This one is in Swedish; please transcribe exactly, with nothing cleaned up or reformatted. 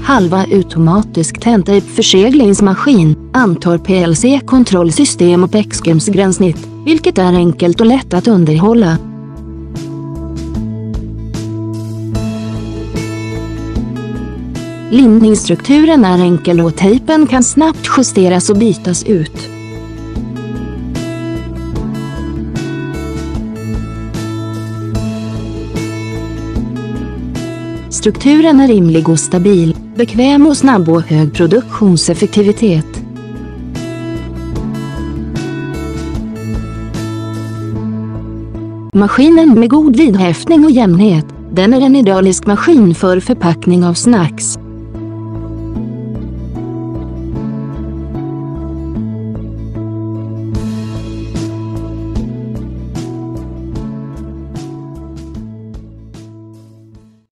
halva automatisk tändtejp-förseglingsmaskin, antar P L C-kontrollsystem och X-gränssnitt, vilket är enkelt och lätt att underhålla. Lindningsstrukturen är enkel och tejpen kan snabbt justeras och bytas ut. Strukturen är rimlig och stabil, bekväm och snabb och hög produktionseffektivitet. Maskinen med god vidhäftning och jämnhet, den är en idealisk maskin för förpackning av snacks.